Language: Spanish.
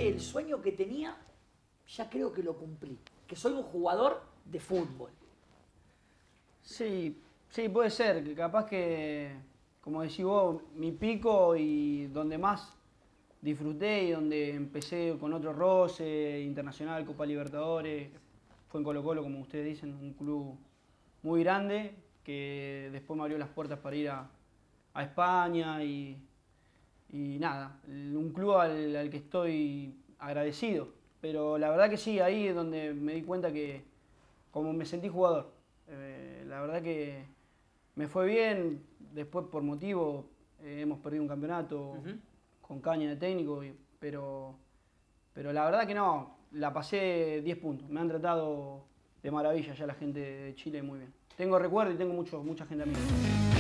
que el sueño que tenía, ya creo que lo cumplí. Que soy un jugador de fútbol. Sí, sí, puede ser, que capaz que, como decís vos, mi pico y donde más disfruté y donde empecé con otro roce, Internacional, Copa Libertadores, fue en Colo-Colo, como ustedes dicen, un club muy grande que después me abrió las puertas para ir a España y nada, un club al que estoy agradecido. Pero la verdad que sí, ahí es donde me di cuenta que como me sentí jugador. La verdad que me fue bien, después por motivo hemos perdido un campeonato con Caña de técnico, pero la verdad que no, la pasé 10 puntos. Me han tratado de maravilla ya la gente de Chile muy bien. Tengo recuerdo y tengo mucha gente amiga.